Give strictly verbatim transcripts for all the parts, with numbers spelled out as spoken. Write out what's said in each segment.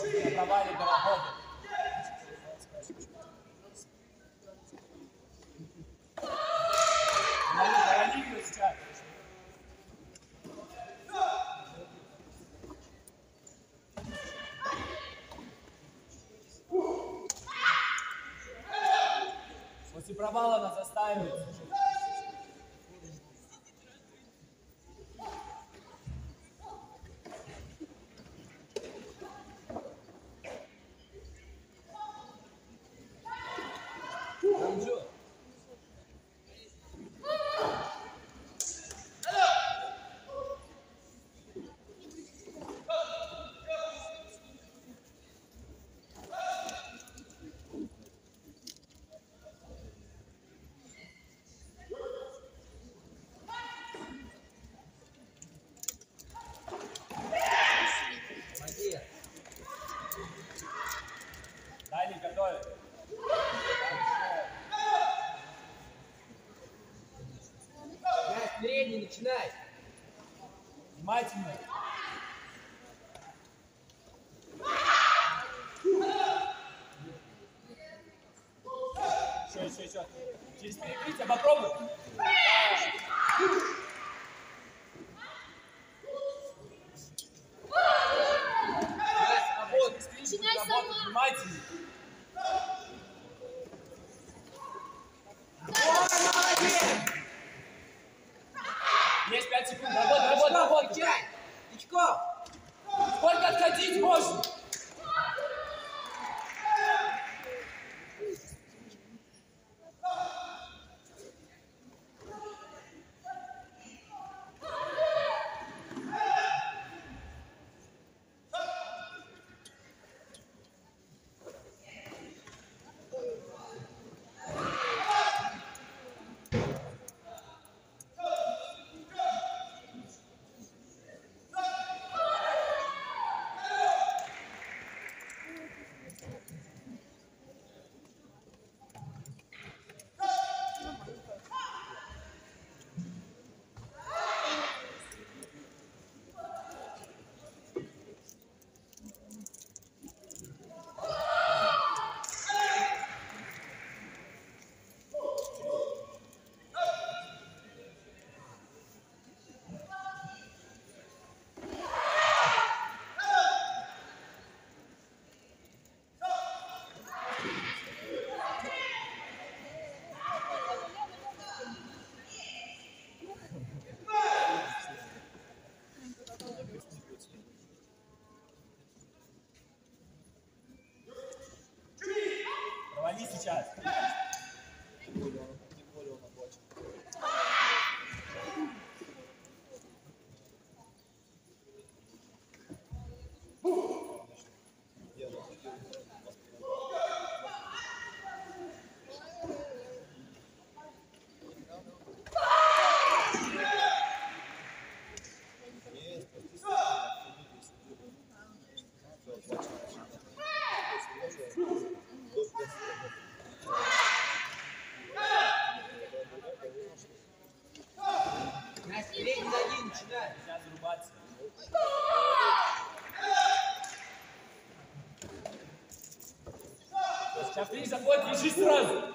Не провали до работы. Провали ее сейчас. После провала нас заставит. Дальний готовит. Средний, начинай. Внимательно. Еще, еще, еще. Через перекрытие попробуй. Начинай сама. Внимательно. Есть пять секунд. Работа, работа, работа. Дичков! Сколько отходить можно? Провали сейчас. На средний ноги начинай. Нельзя зарубаться. Сейчас ты заходит, лежи сразу.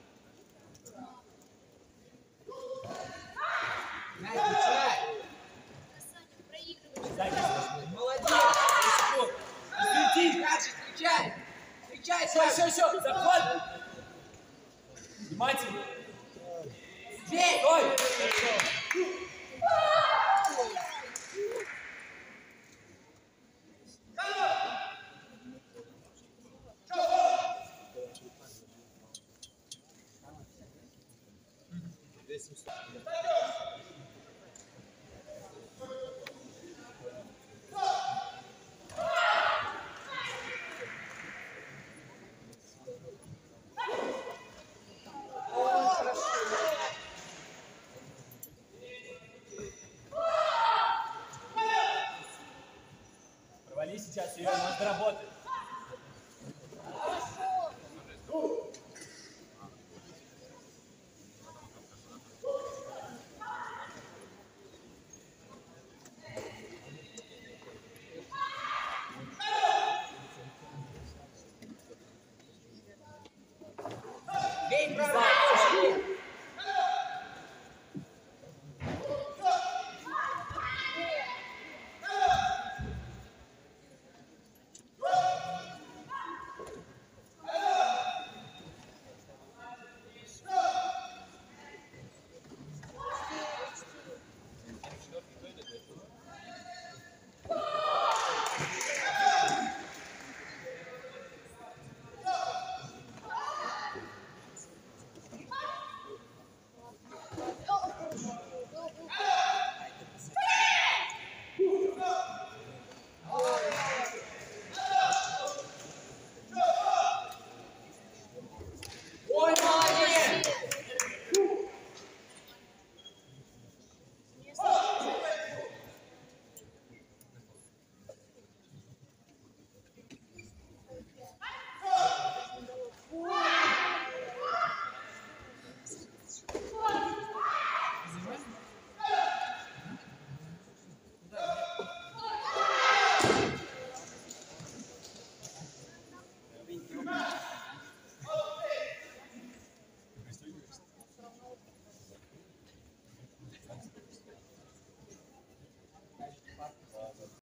Настя, начинай. Молодец. Свети. Дальше встречай. Встречай, Еще, еще, Саша. еще. Захват. Внимательно. Бей. Стой. Провали сейчас, ее надо работать.